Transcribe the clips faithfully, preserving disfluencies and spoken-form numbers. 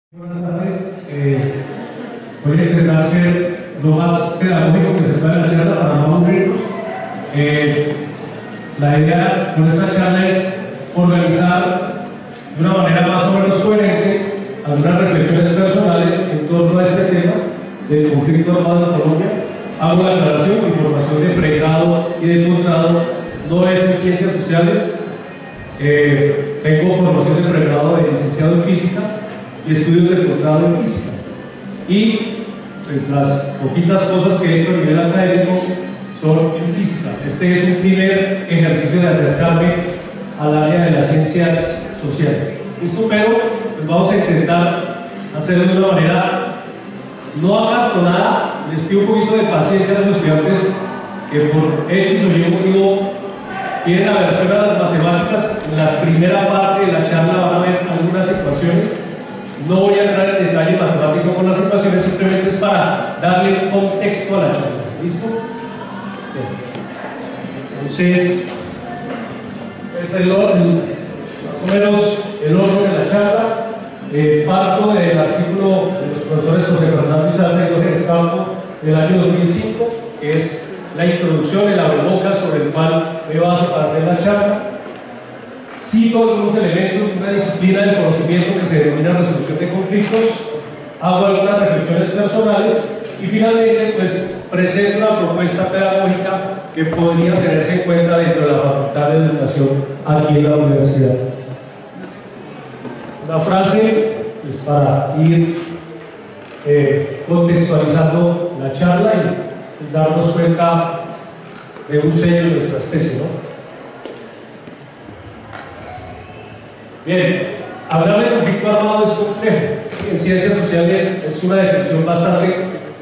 Buenas tardes. Eh, voy a intentar ser lo más pedagógico que se pueda en la charla para no aburrirnos. Eh, la idea con esta charla es organizar de una manera más o menos coherente algunas reflexiones personales en torno a este tema del conflicto armado en Colombia. Hago la aclaración: mi formación de pregrado y de posgrado no es en ciencias sociales. Eh, tengo formación de pregrado de licenciado en física y estudios de posgrado en física, y pues las poquitas cosas que he hecho a nivel académico son en física. Este es un primer ejercicio de acercarme al área de las ciencias sociales. Listo, pero pues vamos a intentar hacerlo de una manera no acartonada. Les pido un poquito de paciencia a los estudiantes que por X o Y motivo tienen aversión a las matemáticas. En la primera parte de la charla van a ver algunas situaciones. No voy a entrar en detalle matemático con las ecuaciones, simplemente es para darle un contexto a la charla. ¿Listo? Bien. Entonces, es el orden, más o menos el orden de la charla. Eh, parto del artículo de los profesores José Fernando Izaza y Diógenes Campo del año dos mil cinco, que es la introducción, el abrebocas sobre el cual me baso para hacer la charla. Cito algunos elementos de una disciplina del conocimiento que se denomina resolución de conflictos, hago algunas reflexiones personales y finalmente pues presento una propuesta pedagógica que podría tenerse en cuenta dentro de la Facultad de Educación aquí en la universidad. Una frase pues, para ir eh, contextualizando la charla y pues, darnos cuenta de un sello de nuestra especie, ¿no? Bien, hablar de conflicto armado es complejo. En ciencias sociales es una definición bastante,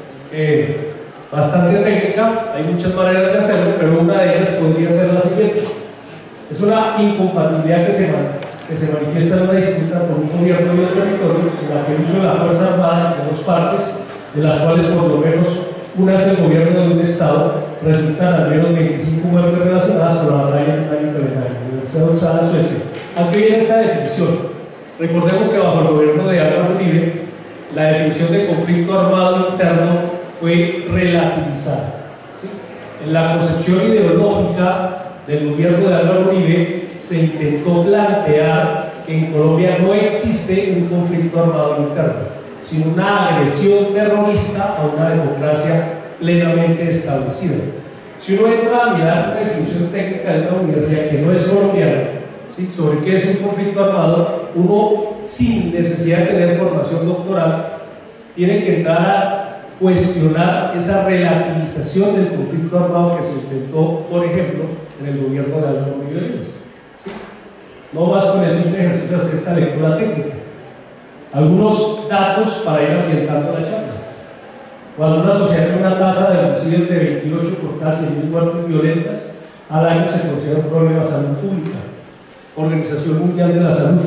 eh, bastante técnica. Hay muchas maneras de hacerlo, pero una de ellas podría ser la siguiente: es una incompatibilidad que se, que se manifiesta en una disputa por un gobierno y un territorio en la que el uso de la fuerza armada en dos partes, de las cuales por lo menos una es el gobierno de un estado, resultan al menos veinticinco muertes relacionadas con la batalla en el Universidad de Uppsala, Suecia. ¿A qué viene esta definición? Recordemos que bajo el gobierno de Álvaro Uribe, la definición de conflicto armado interno fue relativizada. ¿Sí? En la concepción ideológica del gobierno de Álvaro Uribe se intentó plantear que en Colombia no existe un conflicto armado interno, sino una agresión terrorista a una democracia plenamente establecida. Si uno entra a mirar una definición técnica de una universidad que no es colombiana, ¿sí?, sobre qué es un conflicto armado, uno, sin necesidad de tener formación doctoral, tiene que entrar a cuestionar esa relativización del conflicto armado que se intentó, por ejemplo, en el gobierno de Álvaro Uribe. ¿Sí? No más con el simple ejercicio de hacer esta lectura técnica. Algunos datos para ir ambientando la charla. Cuando una sociedad tiene una tasa de homicidios de veintiocho por cada cien mil muertes violentas, al año se considera un problema de salud pública. Organización Mundial de la Salud.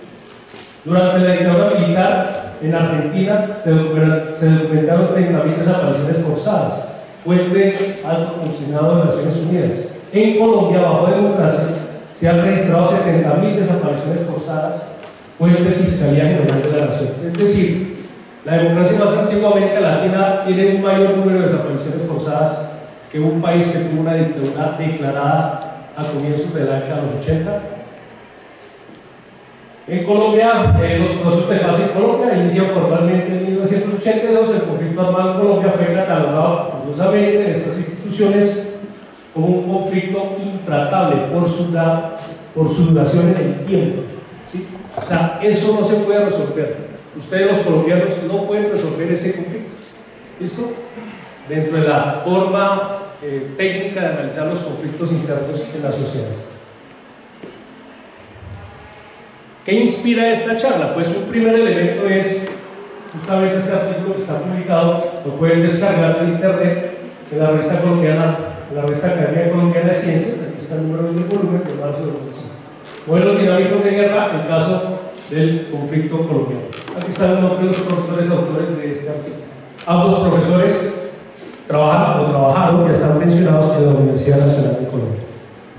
Durante la dictadura militar en Argentina se documentaron treinta mil desapariciones forzadas. Fuente Alto Comisionado de Naciones Unidas. En Colombia, bajo democracia, se han registrado setenta mil desapariciones forzadas. Fuente Fiscalía General de la Nación. Es decir, la democracia más antiguamente latina tiene un mayor número de desapariciones forzadas que un país que tuvo una dictadura declarada a comienzos de la década de los ochenta. En Colombia, eh, los procesos de paz en Colombia inician formalmente en mil novecientos ochenta y dos. El conflicto armado en Colombia fue catalogado orgullosamente en estas instituciones como un conflicto intratable por su, por su duración en el tiempo. ¿Sí? O sea, eso no se puede resolver. Ustedes, los colombianos, no pueden resolver ese conflicto. ¿Listo? Dentro de la forma eh, técnica de analizar los conflictos internos en las sociedades. ¿Qué inspira esta charla? Pues un primer elemento es justamente este artículo que está publicado, lo pueden descargar en internet, en la revista colombiana, en la revista Academia Colombiana de Ciencias. Aquí está el número del volumen de marzo de dos mil cinco. Modelos dinámicos de guerra en caso del conflicto colombiano. Aquí están los nombres de los profesores autores de este artículo. Ambos profesores trabajan o trabajaron, ya están mencionados en la Universidad Nacional de Colombia.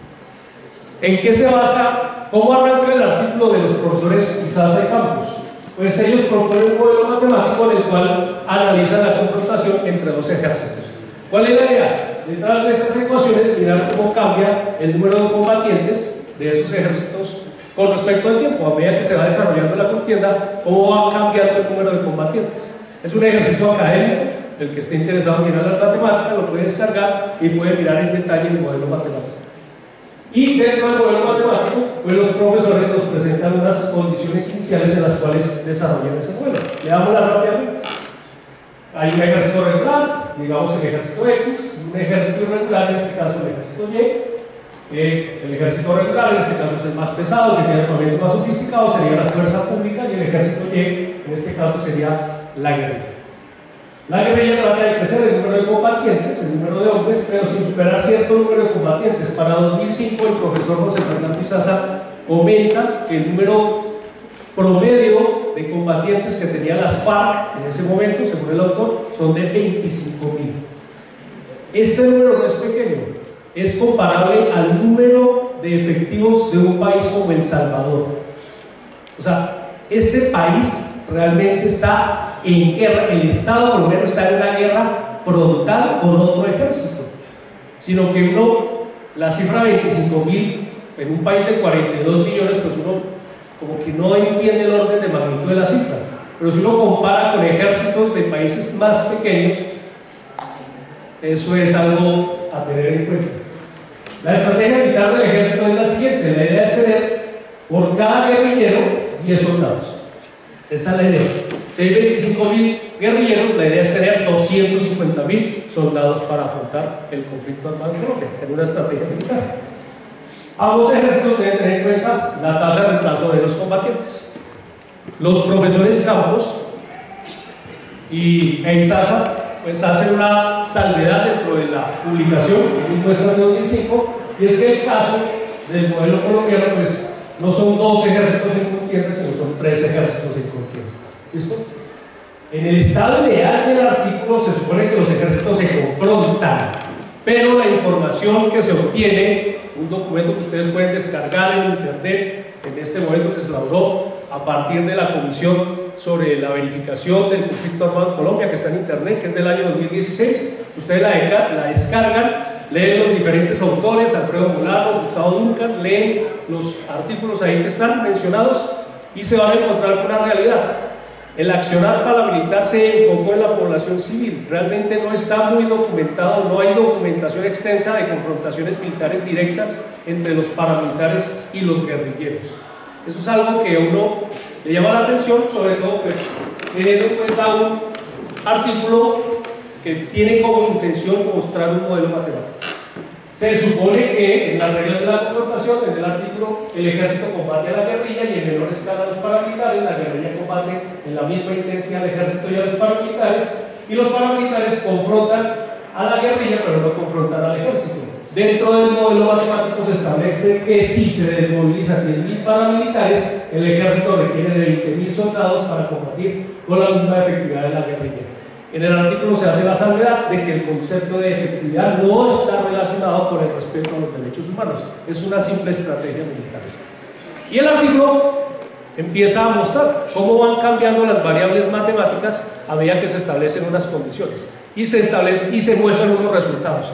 ¿En qué se basa? ¿Cómo arranca el artículo de los profesores Izaza y Campos? pues ellos proponen un modelo matemático en el cual analizan la confrontación entre dos ejércitos. ¿Cuál es la idea? Detrás de estas ecuaciones, mirar cómo cambia el número de combatientes de esos ejércitos con respecto al tiempo, a medida que se va desarrollando la contienda, cómo va cambiando el número de combatientes. Es un ejercicio académico, el que esté interesado en mirar las matemáticas lo puede descargar y puede mirar en detalle el modelo matemático. Y dentro del modelo matemático, pues los profesores nos presentan unas condiciones iniciales en las cuales desarrollan ese modelo. Leámosla rápidamente. Hay un ejército regular, digamos el ejército X, un ejército irregular, en este caso el ejército Y. Eh, el ejército regular, en este caso es el más pesado, que tiene armamento más sofisticado, sería la fuerza pública, y el ejército Y, en este caso sería la guerrilla. La guerrilla trata de crecer el número de combatientes, el número de hombres, pero sin superar cierto número de combatientes. Para dos mil cinco, el profesor José Fernando Izaza comenta que el número promedio de combatientes que tenía las FARC en ese momento, según el autor, son de veinticinco mil. Este número no es pequeño, es comparable al número de efectivos de un país como El Salvador. O sea, este país realmente está en guerra, el Estado por lo menos está en una guerra frontal con otro ejército, sino que uno, la cifra veinticinco mil en un país de cuarenta y dos millones, pues uno como que no entiende el orden de magnitud de la cifra, pero si uno compara con ejércitos de países más pequeños, eso es algo a tener en cuenta. La estrategia militar del ejército es la siguiente: la idea es tener por cada guerrillero diez soldados. Esa es la idea. Si hay veinticinco mil guerrilleros, la idea es tener doscientos cincuenta mil soldados para afrontar el conflicto armado en Colombia, en una estrategia militar. Ambos ejércitos deben tener en cuenta la tasa de reemplazo de los combatientes. Los profesores Campos y Izaza pues hacen una salvedad dentro de la publicación que muestra de dos mil cinco, y es que el caso del modelo colombiano pues no son dos ejércitos en contienda, sino son tres ejércitos en contienda. ¿Listo? En el estado ideal del artículo se supone que los ejércitos se confrontan, pero la información que se obtiene, un documento que ustedes pueden descargar en internet en este momento que se elaboró a partir de la Comisión sobre la verificación del conflicto armado en Colombia, que está en internet, que es del año dos mil dieciséis, ustedes la, la descargan, leen los diferentes autores, Alfredo Molano, Gustavo Duncan, leen los artículos ahí que están mencionados y se van a encontrar con una realidad. El accionar paramilitar se enfocó en la población civil, realmente no está muy documentado, no hay documentación extensa de confrontaciones militares directas entre los paramilitares y los guerrilleros. Eso es algo que a uno le llama la atención, sobre todo pues, teniendo en cuenta un artículo que tiene como intención mostrar un modelo matemático. Se supone que en las reglas de la confrontación, en el artículo, el ejército combate a la guerrilla y en menor escala a los paramilitares, la guerrilla combate en la misma intensidad al ejército y a los paramilitares, y los paramilitares confrontan a la guerrilla pero no confrontan al ejército. Dentro del modelo matemático se establece que si se desmovilizan diez mil paramilitares, el ejército requiere de veinte mil soldados para combatir con la misma efectividad de la guerrilla. En el artículo se hace la salvedad de que el concepto de efectividad no está relacionado con el respeto a los derechos humanos, es una simple estrategia militar. Y el artículo empieza a mostrar cómo van cambiando las variables matemáticas a medida que se establecen unas condiciones y se, establece, y se muestran unos resultados.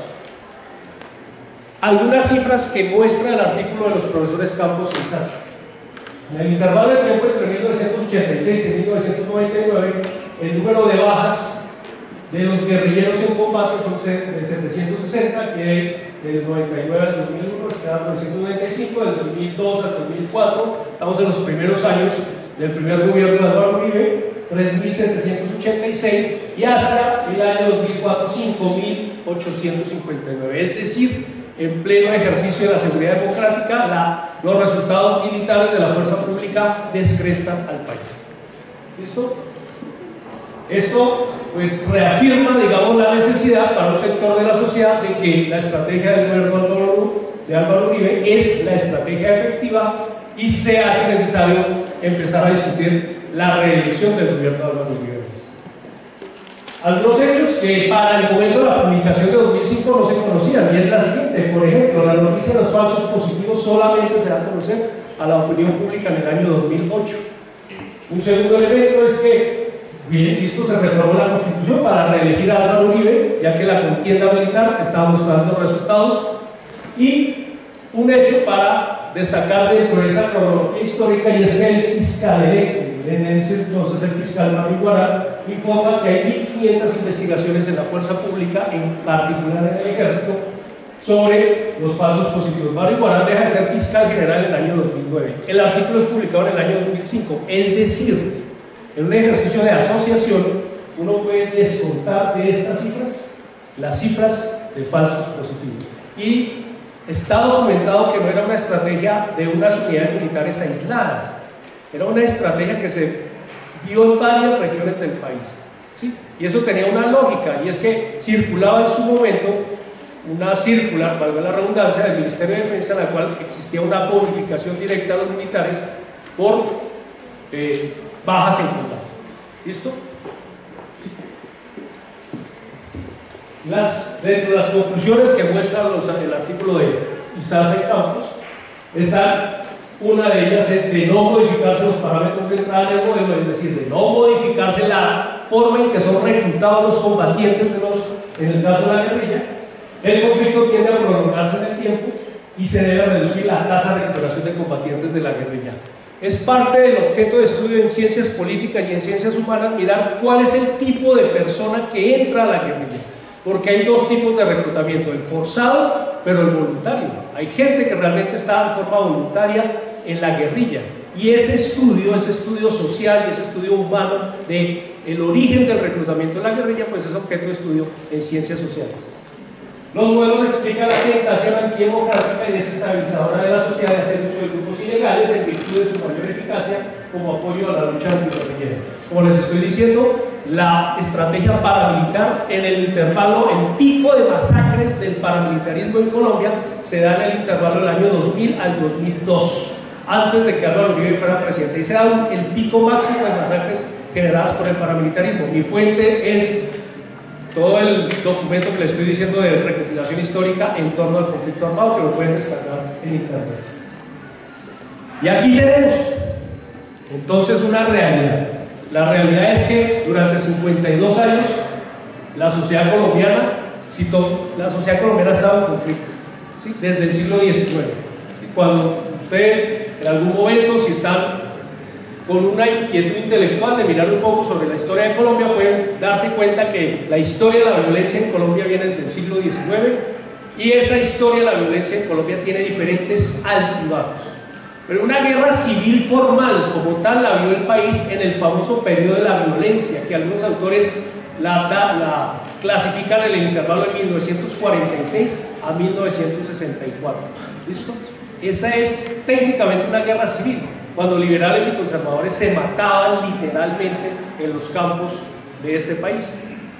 Algunas cifras que muestra el artículo de los profesores Campos y Izaza. En el intervalo de tiempo entre mil novecientos ochenta y seis y mil novecientos noventa y nueve, el número de bajas de los guerrilleros en combate son de setecientos sesenta, que del noventa y nueve al dos mil uno está novecientos noventa y cinco, del dos mil dos al dos mil cuatro, estamos en los primeros años del primer gobierno de Álvaro Uribe, tres mil setecientos ochenta y seis, y hacia el año dos mil cuatro, cinco mil ochocientos cincuenta y nueve, es decir, en pleno ejercicio de la seguridad democrática, la, los resultados militares de la fuerza pública descrestan al país. ¿Listo? Esto pues reafirma, digamos, la necesidad para un sector de la sociedad de que la estrategia del gobierno de Álvaro Uribe es la estrategia efectiva y se hace necesario empezar a discutir la reelección del gobierno de Álvaro Uribe. Algunos hechos que para el momento de la publicación de dos mil cinco no se conocían, y es la siguiente: por ejemplo, la noticia de los falsos positivos solamente se da a conocer a la opinión pública en el año dos mil ocho. Un segundo elemento es que, bien, listo, se reformó la Constitución para reelegir a Álvaro Uribe, ya que la contienda militar estaba mostrando resultados, y un hecho para destacar dentro de esa cronología histórica, y es que el fiscal en ese entonces, el fiscal Mariguará, informa que hay mil quinientas investigaciones en la fuerza pública, en particular en el ejército, sobre los falsos positivos. Mariguará deja de ser fiscal general en el año dos mil nueve. El artículo es publicado en el año dos mil cinco, es decir, en un ejercicio de asociación, uno puede descontar de estas cifras las cifras de falsos positivos. Y está documentado que no era una estrategia de unas unidades militares aisladas, era una estrategia que se dio en varias regiones del país, ¿sí? Y eso tenía una lógica, y es que circulaba en su momento una circular, valga la redundancia, del Ministerio de Defensa, en la cual existía una bonificación directa a los militares por eh, bajas en combate. ¿Listo? Las, dentro de las conclusiones que muestra los, el artículo de Izaza y Campos, esa, una de ellas es de no modificarse los parámetros de entrada en el modelo, es decir, de no modificarse la forma en que son reclutados los combatientes de los, en el caso de la guerrilla. El conflicto tiende a prolongarse en el tiempo y se debe reducir la tasa de recuperación de combatientes de la guerrilla. Es parte del objeto de estudio en ciencias políticas y en ciencias humanas mirar cuál es el tipo de persona que entra a la guerrilla, porque hay dos tipos de reclutamiento, el forzado, pero el voluntario. Hay gente que realmente está en forma voluntaria en la guerrilla, y ese estudio, ese estudio social y ese estudio humano de el origen del reclutamiento en la guerrilla, pues es objeto de estudio en ciencias sociales. Los modelos explican la tentación antidemocrática y desestabilizadora de la sociedad de hacer uso de grupos ilegales en virtud de su mayor eficacia como apoyo a la lucha antiguerrillera. Como les estoy diciendo, la estrategia paramilitar en el intervalo, el pico de masacres del paramilitarismo en Colombia se da en el intervalo del año dos mil al dos mil dos, antes de que Álvaro Uribe fuera presidente, y se da el pico máximo de masacres generadas por el paramilitarismo. Mi fuente es todo el documento que les estoy diciendo de recopilación histórica en torno al conflicto armado, que lo pueden descargar en internet. Y aquí tenemos entonces una realidad. La realidad es que durante cincuenta y dos años la sociedad colombiana, cito, la sociedad colombiana ha estado en conflicto, ¿sí? Desde el siglo diecinueve. Cuando ustedes en algún momento, si están con una inquietud intelectual de mirar un poco sobre la historia de Colombia, pueden darse cuenta que la historia de la violencia en Colombia viene desde el siglo diecinueve, y esa historia de la violencia en Colombia tiene diferentes altibajos. Pero una guerra civil formal como tal la vio el país en el famoso periodo de la violencia, que algunos autores la, la, la clasifican en el intervalo de mil novecientos cuarenta y seis a mil novecientos sesenta y cuatro. ¿Listo? Esa es técnicamente una guerra civil, cuando liberales y conservadores se mataban literalmente en los campos de este país.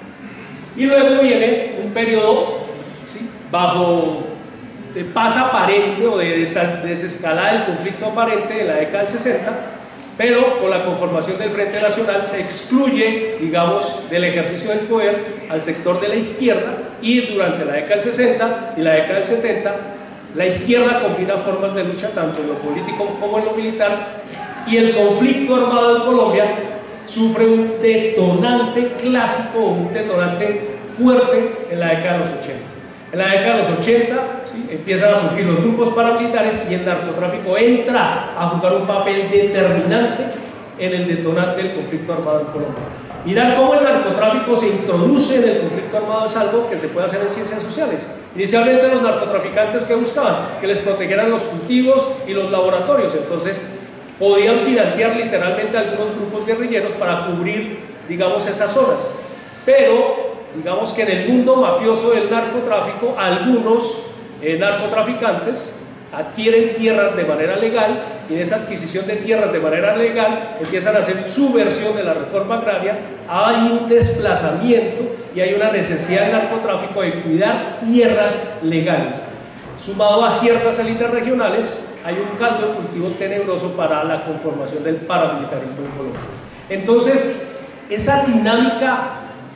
Y luego viene un periodo, ¿sí?, bajo de paz aparente o de desescalada del conflicto aparente de la década del sesenta, pero con la conformación del Frente Nacional se excluye, digamos, del ejercicio del poder al sector de la izquierda, y durante la década del sesenta y la década del setenta la izquierda combina formas de lucha tanto en lo político como en lo militar, y el conflicto armado en Colombia sufre un detonante clásico, un detonante fuerte en la década de los ochenta. En la década de los ochenta, ¿sí?, empiezan a surgir los grupos paramilitares, y el narcotráfico entra a jugar un papel determinante en el detonante del conflicto armado en Colombia. Mirar cómo el narcotráfico se introduce en el conflicto armado es algo que se puede hacer en ciencias sociales. Inicialmente los narcotraficantes, ¿qué buscaban? Que les protegieran los cultivos y los laboratorios. Entonces podían financiar literalmente a algunos grupos guerrilleros para cubrir, digamos, esas zonas. Pero digamos que en el mundo mafioso del narcotráfico, algunos eh, narcotraficantes adquieren tierras de manera legal, y en esa adquisición de tierras de manera legal empiezan a hacer su versión de la reforma agraria. Hay un desplazamiento y hay una necesidad del narcotráfico de cuidar tierras legales. Sumado a ciertas élites regionales, hay un caldo de cultivo tenebroso para la conformación del paramilitarismo en Colombia. Entonces, esa dinámica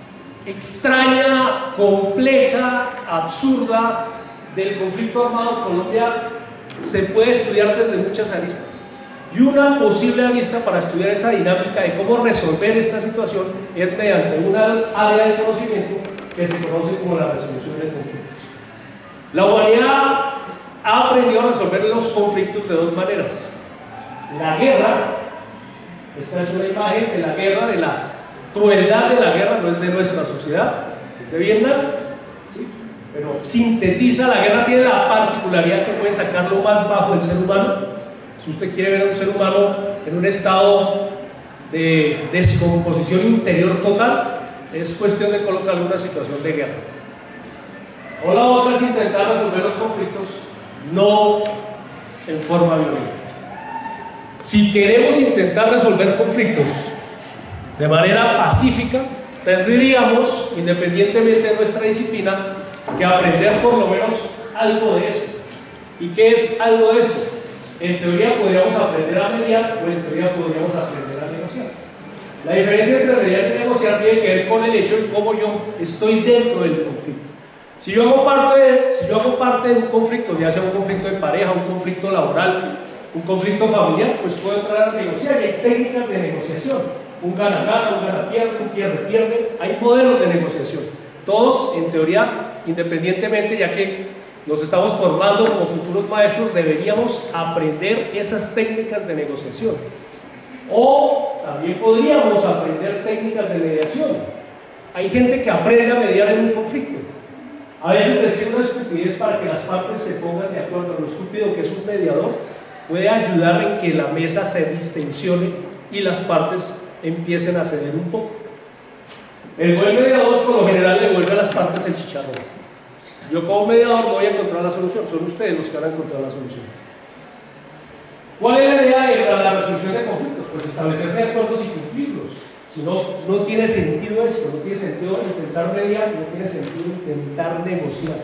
extraña, compleja, absurda del conflicto armado en Colombia se puede estudiar desde muchas aristas. Y una posible arista para estudiar esa dinámica de cómo resolver esta situación es mediante una área de conocimiento que se conoce como la resolución de conflictos. La humanidad ha aprendido a resolver los conflictos de dos maneras. La guerra, esta es una imagen de la guerra, de la crueldad de la guerra, no es de nuestra sociedad, es de Vietnam, ¿sí? Pero sintetiza, la guerra tiene la particularidad que puede sacar lo más bajo del ser humano. Si usted quiere ver a un ser humano en un estado de descomposición interior total, es cuestión de colocarlo en una situación de guerra. O la otra es intentar resolver los conflictos no en forma violenta. Si queremos intentar resolver conflictos de manera pacífica, tendríamos, independientemente de nuestra disciplina, que aprender por lo menos algo de esto. ¿Y qué es algo de esto? En teoría podríamos aprender a mediar o en teoría podríamos aprender a negociar. La diferencia entre mediar y negociar tiene que ver con el hecho de cómo yo estoy dentro del conflicto. Si yo hago parte de, si yo hago parte de un conflicto, ya sea un conflicto de pareja, un conflicto laboral, un conflicto familiar, pues puedo entrar a negociar y hay técnicas de negociación. Un gana-gana, un gana-pierde, un pierde-pierde. Hay modelos de negociación. Todos, en teoría, independientemente, ya que nos estamos formando como futuros maestros, deberíamos aprender esas técnicas de negociación. O también podríamos aprender técnicas de mediación. Hay gente que aprende a mediar en un conflicto. A veces decir una estupidez para que las partes se pongan de acuerdo. Lo estúpido que es un mediador puede ayudar en que la mesa se distensione y las partes empiecen a ceder un poco. El buen mediador por lo general le devuelve a las partes el chicharrón. Yo como mediador no voy a encontrar la solución, son ustedes los que van a encontrar la solución. ¿Cuál es la idea de la resolución de conflictos? Pues establecer de acuerdos y cumplirlos. Si no, no tiene sentido esto, no tiene sentido intentar mediar, no tiene sentido intentar negociar.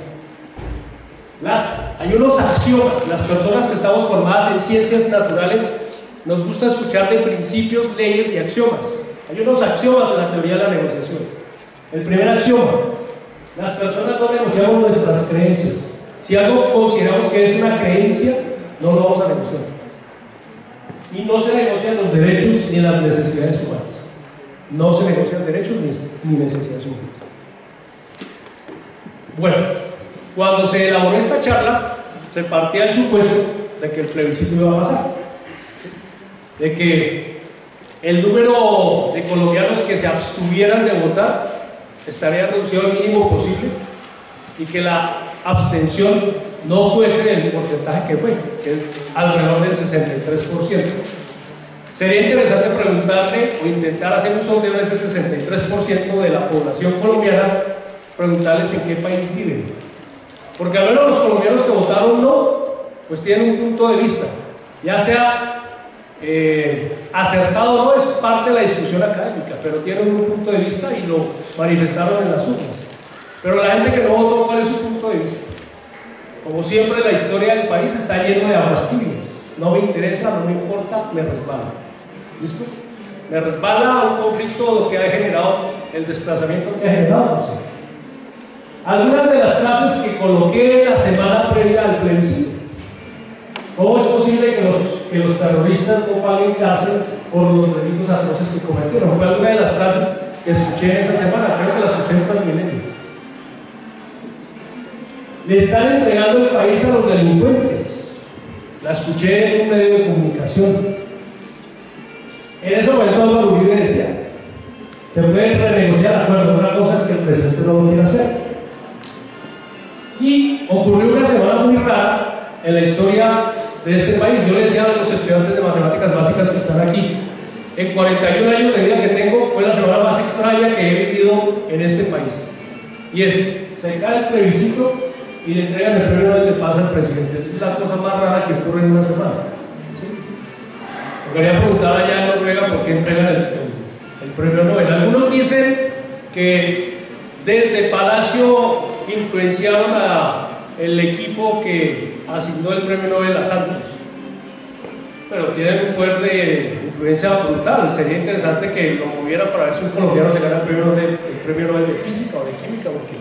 Las, hay unos axiomas, las personas que estamos formadas en ciencias naturales nos gusta escuchar de principios, leyes y axiomas. Hay unos axiomas en la teoría de la negociación. El primer axioma: las personas no negociamos nuestras creencias. Si algo consideramos que es una creencia, no lo vamos a negociar. Y no se negocian los derechos ni las necesidades humanas. No se negocian derechos ni, ni necesidades humanas. Bueno, cuando se elaboró esta charla, se partía del supuesto de que el plebiscito iba a pasar, ¿sí? De que el número de colombianos que se abstuvieran de votar estaría reducido al mínimo posible y que la abstención no fuese del porcentaje que fue, que es alrededor del sesenta y tres por ciento. Sería interesante preguntarle o intentar hacer un sondeo de ese sesenta y tres por ciento de la población colombiana, preguntarles en qué país viven. Porque al menos los colombianos que votaron no, pues tienen un punto de vista, ya sea Eh, acertado o no, es parte de la discusión académica, pero tienen un punto de vista y lo manifestaron en las urnas. Pero la gente que no votó, ¿cuál es su punto de vista? Como siempre, la historia del país está lleno de aguas tibias. No me interesa, no me importa, me resbala. ¿Listo? Me resbala un conflicto que ha generado el desplazamiento que ha generado, no sé. Algunas de las frases que coloqué la semana previa al plebiscito. ¿Cómo es posible que los, que los terroristas no paguen cárcel por los delitos atroces que cometieron? Fue alguna de las frases que escuché en esa semana, creo que la escuché en Transmilenio. Le están entregando el país a los delincuentes. La escuché en un medio de comunicación. En ese momento Álvaro Uribe decía: se puede renegociar acuerdos, una cosa es que el presidente no lo quiere hacer. Y ocurrió una semana muy rara en la historia de este país. Yo le decía a los estudiantes de matemáticas básicas que están aquí, en cuarenta y un años de vida que tengo, fue la semana más extraña que he vivido en este país. Y es, se cae el plebiscito y le entregan el premio Nobel de Paz al presidente. Esa es la cosa más rara que ocurre en una semana. ¿Sí? Me quería preguntar allá en Noruega por qué entregan el, el, el premio Nobel. Algunos dicen que desde Palacio influenciaron a el equipo que asignó el premio Nobel a Santos, pero tienen un poder de influencia brutal. Sería interesante que lo moviera para ver si un colombiano se gana el premio Nobel, el premio Nobel de Física o de Química. Porque,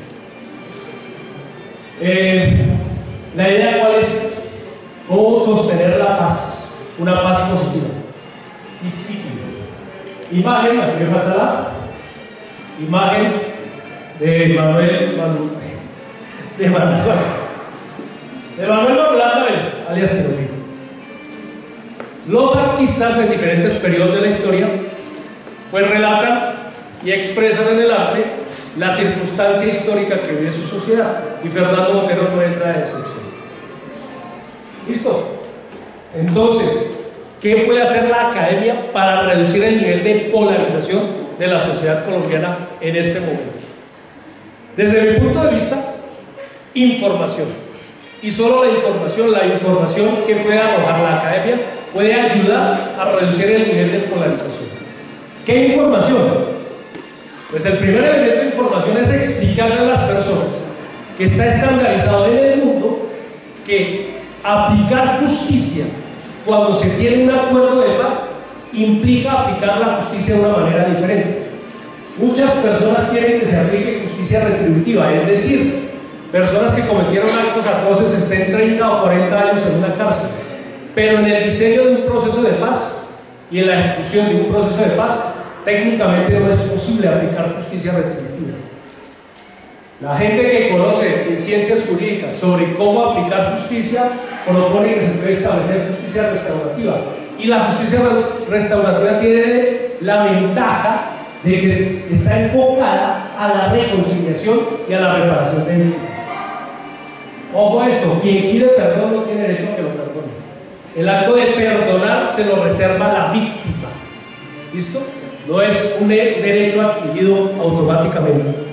eh, la idea cuál es: cómo sostener la paz. una paz positiva. Y sí, imagen, aquí me falta la imagen de Manuel Manu, de Manuel de Manuel Manuel Vélez, alias Teofilo. Los artistas en diferentes periodos de la historia pues relatan y expresan en el arte la circunstancia histórica que vive su sociedad, y Fernando Botero no es la excepción. ¿Listo? Entonces, ¿qué puede hacer la academia para reducir el nivel de polarización de la sociedad colombiana en este momento? Desde mi punto de vista, información. Y solo la información, la información que puede arrojar la academia puede ayudar a reducir el nivel de polarización. ¿Qué información? Pues el primer elemento de información es explicarle a las personas que está estandarizado en el mundo que aplicar justicia cuando se tiene un acuerdo de paz implica aplicar la justicia de una manera diferente. Muchas personas quieren que se aplique justicia retributiva, es decir, personas que cometieron actos atroces estén treinta o cuarenta años en una cárcel, pero en el diseño de un proceso de paz y en la ejecución de un proceso de paz técnicamente no es posible aplicar justicia retributiva. La gente que conoce en ciencias jurídicas sobre cómo aplicar justicia propone que se puede establecer justicia restaurativa, y la justicia restaurativa tiene la ventaja de que está enfocada a la reconciliación y a la reparación de víctimas. Ojo a esto, quien pide perdón no tiene derecho a que lo perdone. El acto de perdonar se lo reserva la víctima. ¿Listo? No es un derecho adquirido automáticamente.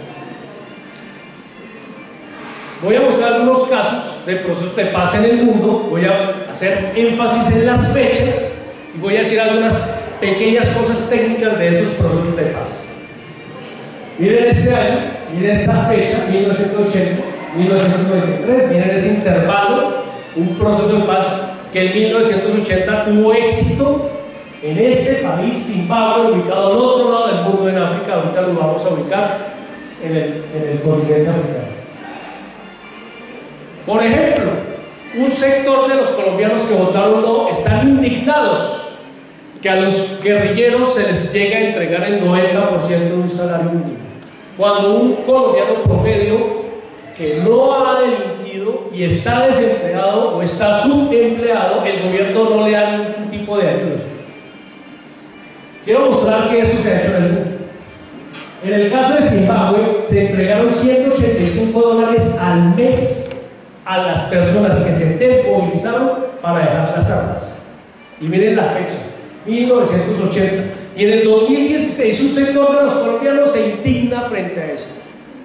Voy a mostrar algunos casos de procesos de paz en el mundo, voy a hacer énfasis en las fechas y voy a decir algunas pequeñas cosas técnicas de esos procesos de paz. Miren este año, miren esta fecha, mil novecientos ochenta, mil novecientos noventa y tres, miren ese intervalo, un proceso de paz que en mil novecientos ochenta tuvo éxito en este país, Zimbabue, ubicado al otro lado del mundo en África. Ahorita lo vamos a ubicar en el, en el continente africano. Por ejemplo, un sector de los colombianos que votaron no están indignados que a los guerrilleros se les llegue a entregar el noventa por ciento de un salario mínimo, cuando un colombiano promedio que no ha delinquido y está desempleado o está subempleado, el gobierno no le da ningún tipo de ayuda. Quiero mostrar que eso se ha hecho en el mundo. En el caso de Zimbabue se entregaron ciento ochenta y cinco dólares al mes a las personas que se desmovilizaron para dejar las armas. Y miren la fecha, mil novecientos ochenta. Y en el dos mil dieciséis un sector de los colombianos se indigna frente a esto.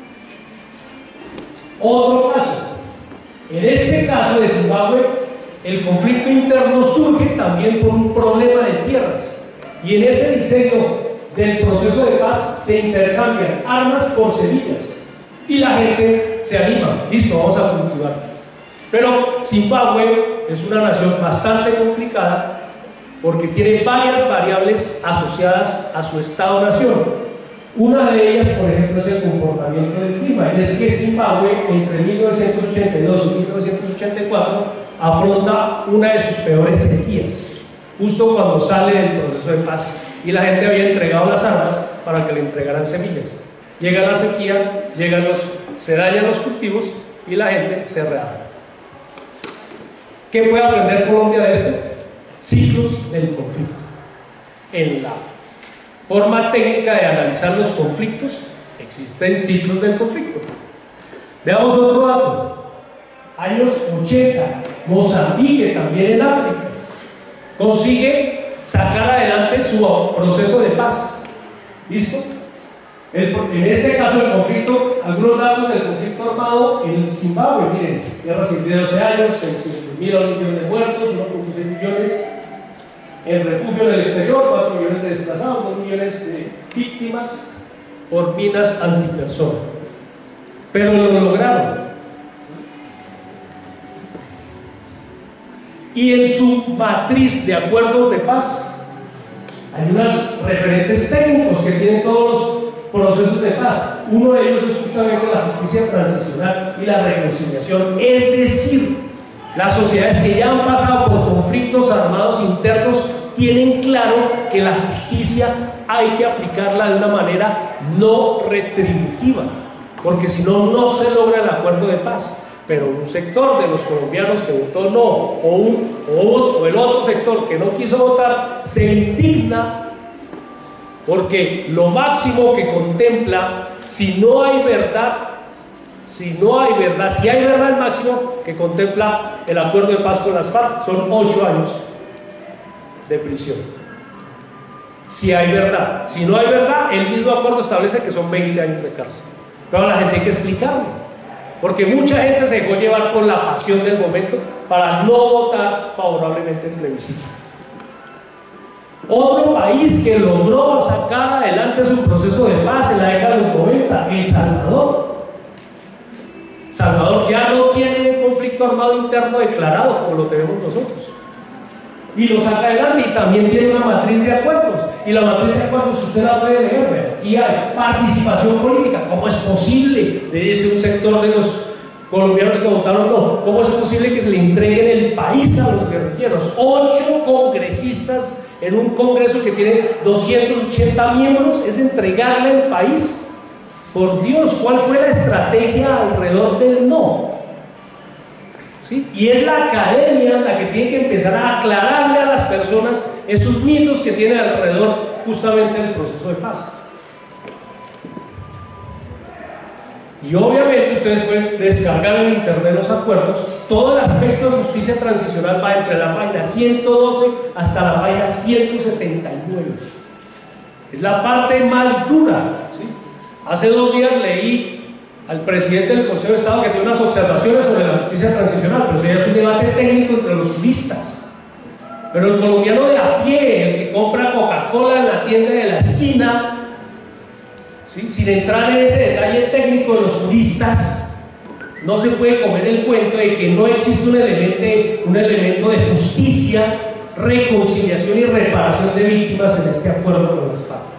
Otro caso. En este caso de Zimbabue, el conflicto interno surge también por un problema de tierras. Y en ese diseño del proceso de paz se intercambian armas por semillas. Y la gente se anima, listo, vamos a cultivar. Pero Zimbabue es una nación bastante complicada porque tiene varias variables asociadas a su estado-nación. Una de ellas, por ejemplo, es el comportamiento del clima. Y es que Zimbabue, entre mil novecientos ochenta y dos y mil novecientos ochenta y cuatro, afronta una de sus peores sequías, justo cuando sale del proceso de paz. Y la gente había entregado las armas para que le entregaran semillas. Llega la sequía, llegan los, se dañan los cultivos y la gente se rearma. ¿Qué puede aprender Colombia de esto? Ciclos del conflicto. En la forma técnica de analizar los conflictos, existen ciclos del conflicto. Veamos otro dato. Años ochenta, Mozambique, también en África, consigue sacar adelante su proceso de paz. ¿Listo? El, en este caso el conflicto, algunos datos del conflicto armado en Zimbabue, miren, guerra civil de doce años, cinco mil millones de muertos, uno punto seis millones en refugio en el exterior, cuatro millones de desplazados, dos millones de víctimas por minas antipersona. Pero lo lograron. Y en su matriz de acuerdos de paz hay unos referentes técnicos que tienen todos los procesos de paz. Uno de ellos es justamente la justicia transicional y la reconciliación, es decir, Las sociedades que ya han pasado por conflictos armados internos tienen claro que la justicia hay que aplicarla de una manera no retributiva, porque si no, no se logra el acuerdo de paz. Pero un sector de los colombianos que votó no, o, un, o, un, o el otro sector que no quiso votar, se indigna porque lo máximo que contempla, si no hay verdad, si no hay verdad, si hay verdad, el máximo que contempla el acuerdo de paz con las FARC son ocho años de prisión. Si hay verdad. Si no hay verdad, el mismo acuerdo establece que son veinte años de cárcel. Pero a la gente hay que explicarlo, porque mucha gente se dejó llevar por la pasión del momento para no votar favorablemente en plebiscito. Otro país que logró sacar adelante su proceso de paz en la década de los noventa, El Salvador. Salvador ya no tiene un conflicto armado interno declarado como lo tenemos nosotros, y lo saca adelante, y también tiene una matriz de acuerdos, y la matriz de acuerdos usted la puede leer, y hay participación política. ¿Cómo es posible? Dice un sector de los colombianos que votaron no, ¿cómo es posible que se le entreguen el país a los guerrilleros? Ocho congresistas en un congreso que tiene doscientos ochenta miembros, es entregarle el país. Por Dios, ¿cuál fue la estrategia alrededor del no? ¿Sí? Y es la academia la que tiene que empezar a aclararle a las personas esos mitos que tienen alrededor justamente del proceso de paz. Y obviamente ustedes pueden descargar en internet los acuerdos. Todo el aspecto de justicia transicional va entre la página ciento doce hasta la página ciento setenta y nueve. Es la parte más dura, ¿sí? Hace dos días leí al presidente del Consejo de Estado que tiene unas observaciones sobre la justicia transicional, pero eso ya es un debate técnico entre los juristas. Pero el colombiano de a pie, el que compra Coca-Cola en la tienda de la esquina, ¿sí?, sin entrar en ese detalle técnico de los juristas, no se puede comer el cuento de que no existe un elemento, un elemento de justicia, reconciliación y reparación de víctimas en este acuerdo con las FARC.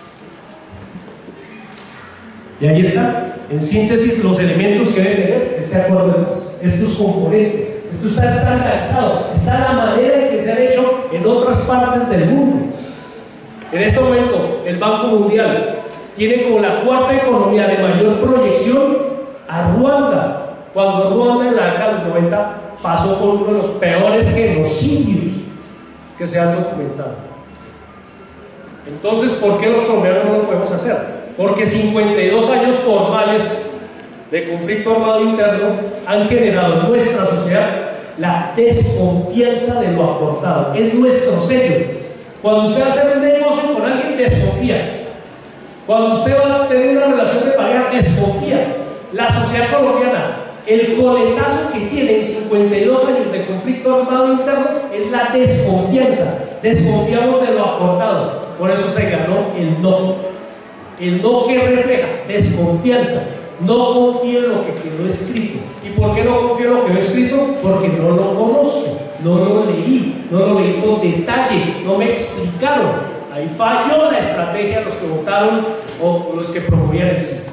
Y ahí está, en síntesis, los elementos que debe tener este acuerdo de paz, estos componentes. Esto está estandarizado, está la manera en que se han hecho en otras partes del mundo. En este momento, el Banco Mundial tiene como la cuarta economía de mayor proyección a Ruanda, cuando Ruanda en la década de los noventa pasó por uno de los peores genocidios que se han documentado. Entonces, ¿por qué los colombianos no lo podemos hacer? Porque cincuenta y dos años formales de conflicto armado interno han generado en nuestra sociedad la desconfianza de lo acordado. Es nuestro sello. Cuando usted hace un negocio con alguien, desconfía. Cuando usted va a tener una relación de pareja, desconfía. La sociedad colombiana, el coletazo que tiene en cincuenta y dos años de conflicto armado interno es la desconfianza. Desconfiamos de lo acordado. Por eso se ganó el no. El no que refleja desconfianza. No confío en lo que quedó escrito. ¿Y por qué no confío en lo que quedó escrito? Porque no lo conozco, no lo leí, no lo leí con detalle, no me explicaron. Ahí falló la estrategia de los que votaron o los que promovían el sí.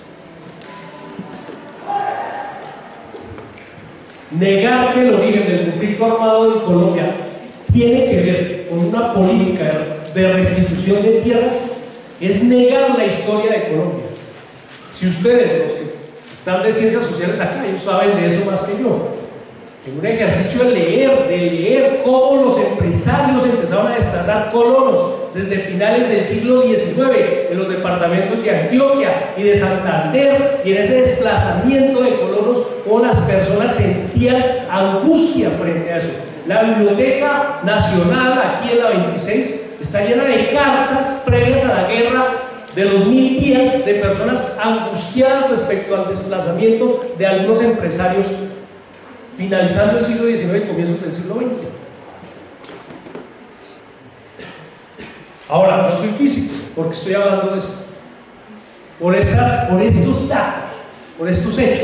Negar que el origen del conflicto armado en Colombia tiene que ver con una política de restitución de tierras es negar la historia de Colombia. Si ustedes, los que están de ciencias sociales acá, ellos saben de eso más que yo. En un ejercicio de leer, de leer cómo los empresarios empezaron a desplazar colonos desde finales del siglo diecinueve en los departamentos de Antioquia y de Santander, y en ese desplazamiento de colonos, cómo las personas sentían angustia frente a eso. La Biblioteca Nacional, aquí en la veintiséis, está llena de cartas previas a la guerra de los mil días de personas angustiadas respecto al desplazamiento de algunos empresarios finalizando el siglo diecinueve y comienzos del siglo veinte. Ahora, no soy físico, porque estoy hablando de esto. Por, estas, por estos datos, por estos hechos.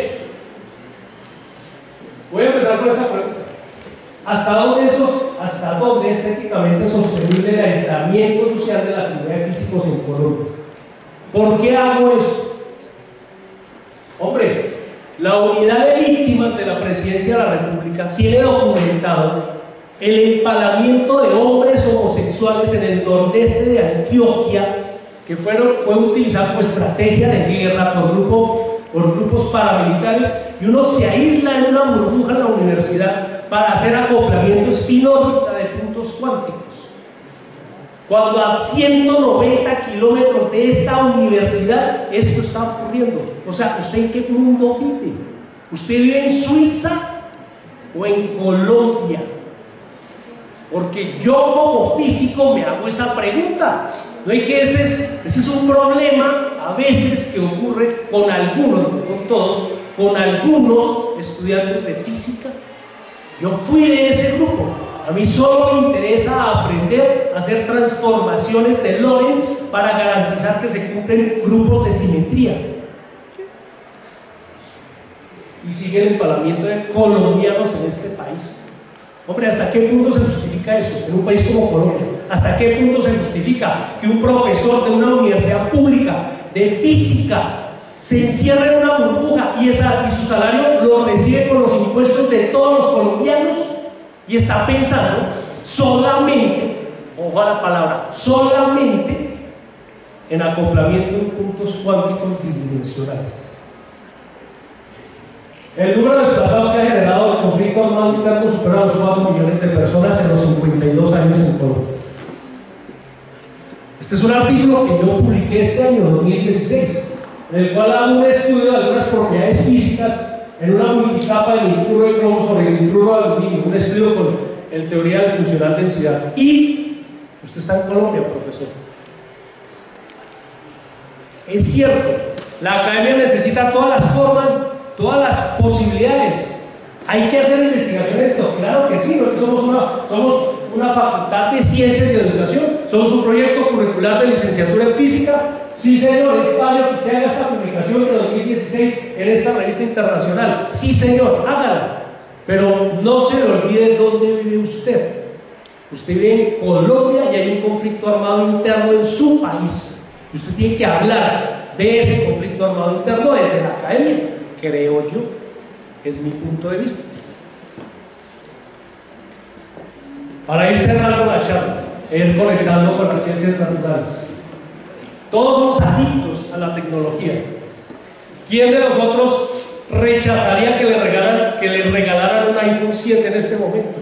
Voy a empezar con esa pregunta. ¿Hasta dónde, esos, ¿Hasta dónde es éticamente sostenible el aislamiento social de la actividad de físicos en Colombia? ¿Por qué hago eso? Hombre, La unidad de víctimas de la presidencia de la República tiene documentado el empalamiento de hombres homosexuales en el nordeste de Antioquia, que fueron, fue utilizado como estrategia de guerra por, grupo, por grupos paramilitares, y uno se aísla en una burbuja en la universidad para hacer acoplamiento espin-órbita de puntos cuánticos. Cuando a ciento noventa kilómetros de esta universidad esto está ocurriendo. O sea, ¿usted en qué mundo vive? ¿Usted vive en Suiza o en Colombia? Porque yo como físico me hago esa pregunta. No hay que ese es, ese es un problema a veces que ocurre con algunos, no con todos, con algunos estudiantes de física. Yo fui de ese grupo. A mí solo me interesa aprender a hacer transformaciones de Lorentz para garantizar que se cumplen grupos de simetría. Y sigue el empalamiento de colombianos en este país. Hombre, ¿hasta qué punto se justifica eso en un país como Colombia? ¿Hasta qué punto se justifica que un profesor de una universidad pública de física se encierre en una burbuja y, esa, y su salario lo recibe con los impuestos de todos los colombianos? Y está pensando solamente, ojo a la palabra, solamente en acoplamiento en puntos cuánticos bidimensionales. El número de desplazados que ha generado el conflicto armado interno supera los cuatro millones de personas en los cincuenta y dos años en Colombia. Este es un artículo que yo publiqué este año, dos mil dieciséis, en el cual hago un estudio de algunas propiedades físicas en una multicapa de nitruro de cromo sobre nitruro de aluminio, un estudio con el teoría del funcional densidad. Y usted está en Colombia, profesor. Es cierto, la academia necesita todas las formas, todas las posibilidades. Hay que hacer investigación en esto, claro que sí, porque somos una, somos una facultad de ciencias y de educación, somos un proyecto curricular de licenciatura en física. Sí, señor, es válido que usted haga esta publicación de dos mil dieciséis en esta revista internacional. Sí, señor, hágala. Pero no se le olvide dónde vive usted. Usted vive en Colombia y hay un conflicto armado interno en su país. Y usted tiene que hablar de ese conflicto armado interno desde la academia, creo yo, es mi punto de vista. Para ir cerrando la charla, ir conectando con las ciencias naturales. Todos somos adictos a la tecnología. ¿Quién de nosotros rechazaría que le regalaran, que le regalaran un iPhone siete en este momento?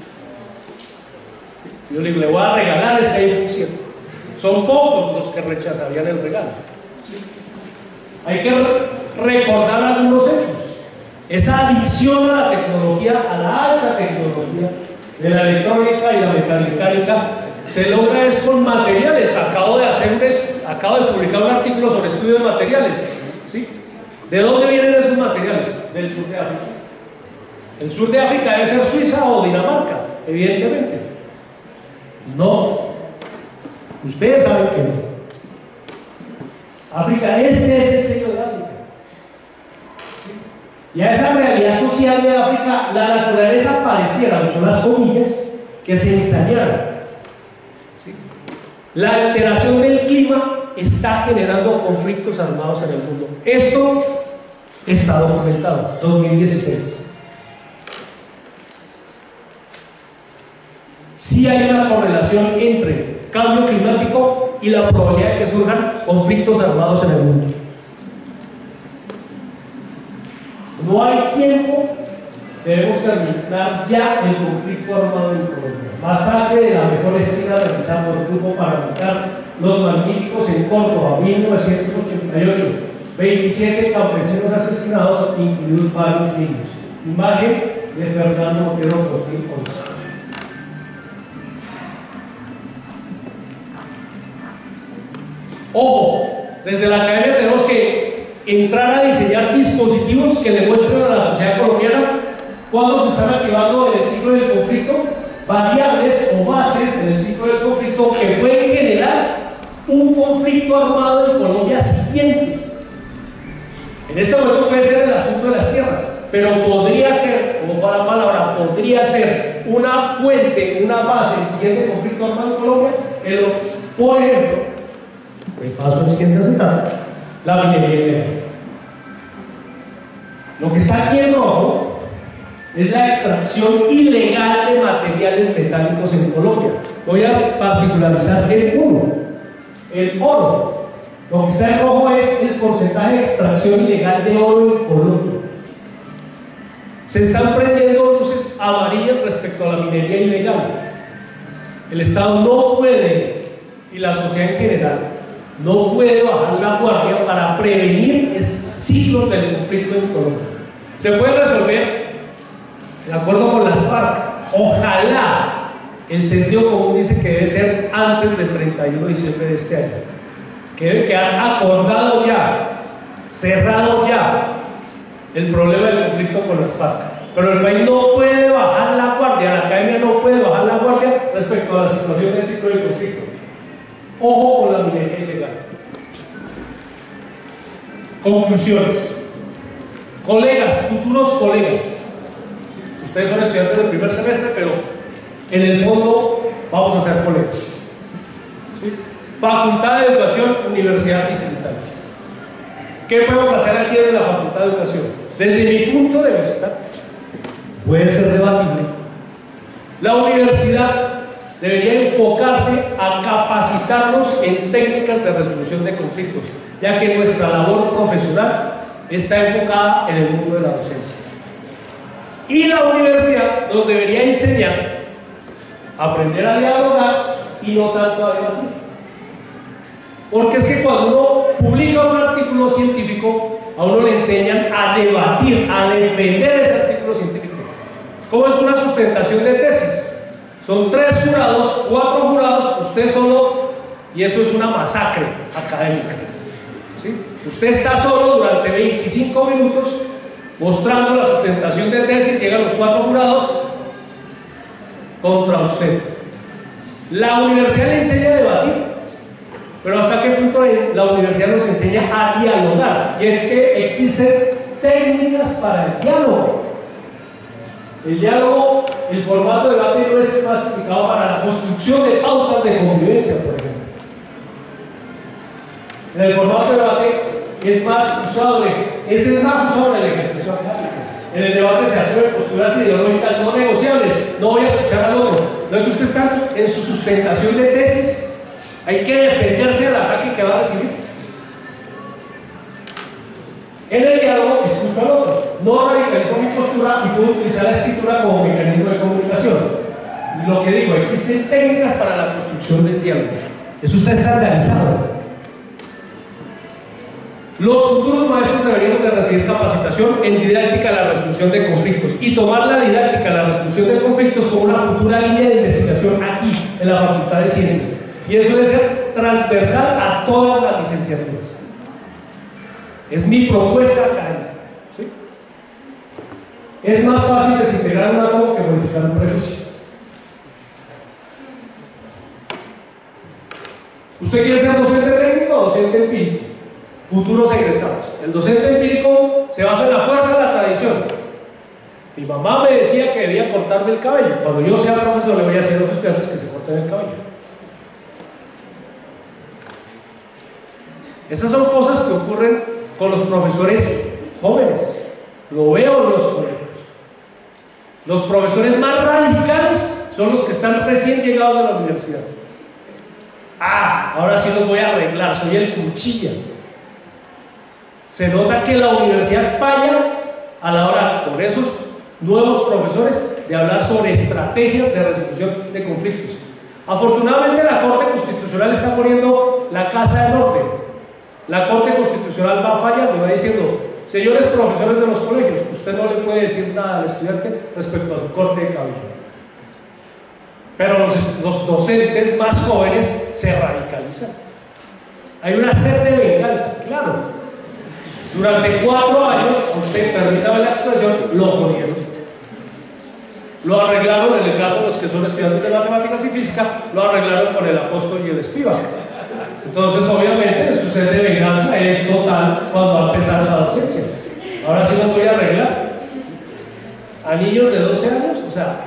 Yo le digo, le voy a regalar este iPhone siete. Son pocos los que rechazarían el regalo. Hay que recordar algunos hechos. Esa adicción a la tecnología, a la alta tecnología, de la electrónica y la metalmecánica, se logra es con materiales. Acabo de hacer un, acabo de publicar un artículo sobre estudio de materiales, ¿sí? ¿De dónde vienen esos materiales? Del sur de África. El sur de África debe ser Suiza o Dinamarca, evidentemente. No. Ustedes saben que no. África, este es el sello de África. ¿Sí? Y a esa realidad social de África, la naturaleza pareciera, son las comillas, que se ensañaron. ¿Sí? La alteración del clima está generando conflictos armados en el mundo. Esto está documentado, dos mil dieciséis. Sí hay una correlación entre cambio climático y la probabilidad de que surjan conflictos armados en el mundo. No hay tiempo, debemos terminar ya el conflicto armado en Colombia. Masacre de la mejor esquina realizada por el grupo paramilitar Los Magníficos en Córdoba, mil novecientos ochenta y ocho. veintisiete campesinos asesinados, incluidos varios niños. Imagen de Fernando Montero, dos mil once. Ojo, desde la academia tenemos que entrar a diseñar dispositivos que le muestren a la sociedad colombiana cuando se están activando en el ciclo del conflicto variables o bases en el ciclo del conflicto que pueden generar un conflicto armado en Colombia siguiente. En este momento puede ser el asunto de las tierras, pero podría ser, como va la palabra, podría ser una fuente, una base del siguiente conflicto armado en Colombia, pero, por ejemplo, el paso al siguiente acetato, la minería ilegal. Lo que está aquí en rojo es la extracción ilegal de materiales metálicos en Colombia. Voy a particularizar el uno, el oro. Lo que está en rojo es el porcentaje de extracción ilegal de oro en Colombia. Se están prendiendo luces amarillas respecto a la minería ilegal. El Estado no puede, y la sociedad en general, no puede bajar la guardia para prevenir ciclos del conflicto en Colombia. Se puede resolver de acuerdo con las FARC. Ojalá el sentido común dice que debe ser antes del treinta y uno de diciembre de este año, que debe quedar acordado ya, cerrado ya el problema del conflicto con las FARC. Pero el país no puede bajar la guardia, la academia no puede bajar la guardia respecto a la situación del ciclo del conflicto. Ojo con la minería ilegal. Conclusiones. Colegas, futuros colegas, ustedes son estudiantes del primer semestre, pero en el fondo vamos a ser colegas. ¿Sí? Facultad de Educación, Universidad Distrital. ¿Qué podemos hacer aquí desde la Facultad de Educación? Desde mi punto de vista, puede ser debatible. La universidad debería enfocarse a capacitarnos en técnicas de resolución de conflictos, ya que nuestra labor profesional está enfocada en el mundo de la docencia. Y la universidad nos debería enseñar a aprender a dialogar y no tanto a debatir. Porque es que cuando uno publica un artículo científico, a uno le enseñan a debatir, a defender ese artículo científico. ¿Cómo es una sustentación de tesis? Son tres jurados, cuatro jurados, usted solo, y eso es una masacre académica. ¿Sí? Usted está solo durante veinticinco minutos mostrando la sustentación de tesis, llegan los cuatro jurados contra usted. La universidad le enseña a debatir, pero ¿hasta qué punto la universidad nos enseña a dialogar? Y es que existen técnicas para el diálogo. El diálogo, el formato de debate no es clasificado para la construcción de pautas de convivencia, por ejemplo. En el formato de debate es más usado, es el más usado en el ejercicio académico. En el debate se asumen posturas ideológicas no negociables. No voy a escuchar al otro. No es que usted está en su sustentación de tesis, hay que defenderse del ataque que va a recibir. En el diálogo escucho al otro. No radicalizo mi postura y puedo utilizar la escritura como mecanismo de comunicación. Lo que digo, existen técnicas para la construcción del diálogo. Eso está estandarizado. Los futuros maestros deberíamos de recibir capacitación en didáctica a la resolución de conflictos y tomar la didáctica a la resolución de conflictos como una futura línea de investigación aquí, en la Facultad de Ciencias. Y eso debe ser transversal a todas las licenciaturas. Es mi propuesta académica. ¿Sí? Es más fácil desintegrar un átomo que modificar un prejuicio. ¿Usted quiere ser docente técnico o docente empírico? Futuros egresados. El docente empírico se basa en la fuerza de la tradición. Mi mamá me decía que debía cortarme el cabello. Cuando yo sea profesor le voy a decir a los estudiantes que se corten el cabello. Esas son cosas que ocurren con los profesores jóvenes. Lo veo en los colegios. Los profesores más radicales son los que están recién llegados de la universidad. Ah, ahora sí los voy a arreglar, soy el cuchilla. Se nota que la universidad falla a la hora, con esos nuevos profesores, de hablar sobre estrategias de resolución de conflictos. Afortunadamente la Corte Constitucional está poniendo la casa en orden. La Corte Constitucional va fallando, va diciendo: señores profesores de los colegios, usted no le puede decir nada al estudiante respecto a su corte de cabello. Pero los, los docentes más jóvenes se radicalizan. Hay una sed de venganza, claro. Durante cuatro años, usted, permítame la expresión, lo jodieron. Lo arreglaron, en el caso de los que son estudiantes de matemáticas y física, lo arreglaron con el apóstol y el espíritu. Entonces, obviamente, su sed de venganza es total cuando va a empezar la docencia. Ahora sí lo voy a arreglar. A niños de doce años, o sea,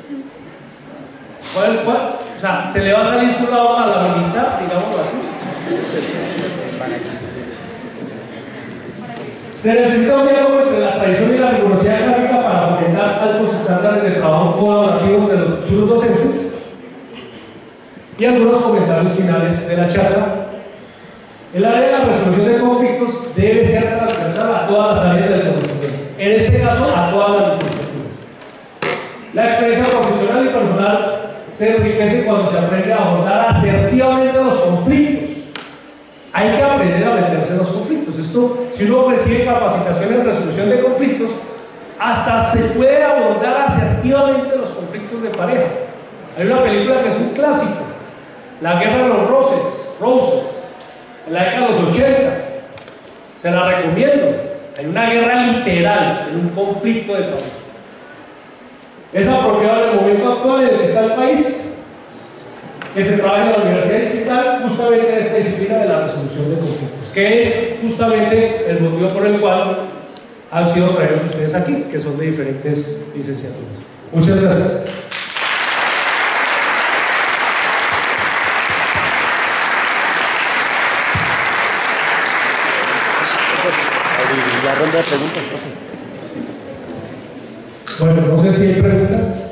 ¿cuál fue? O sea, se le va a salir su lado a la militar, digámoslo así. Se necesita un diálogo entre la tradición y la rigurosidad académica para fomentar altos estándares de trabajo colaborativo entre los futuros docentes. Y algunos comentarios finales de la charla. El área de la resolución de conflictos debe ser transversal a todas las áreas del conocimiento, en este caso a todas las licenciaturas. La experiencia profesional y personal se enriquece cuando se aprende a abordar asertivamente los conflictos. Hay que aprender a meterse en los conflictos. Esto, si uno recibe capacitación en resolución de conflictos, hasta se puede abordar asertivamente los conflictos de pareja. Hay una película que es un clásico, La Guerra de los Roses, Roses, en la década de los ochenta. Se la recomiendo. Hay una guerra literal, en un conflicto de pareja. Es apropiado en el momento actual en el que está el país, que se trabaja en la Universidad Distrital justamente en esta disciplina de la resolución de conflictos, que es justamente el motivo por el cual han sido traídos ustedes aquí, que son de diferentes licenciaturas. Muchas gracias. La ronda de preguntas, profe. Bueno, no sé si hay preguntas.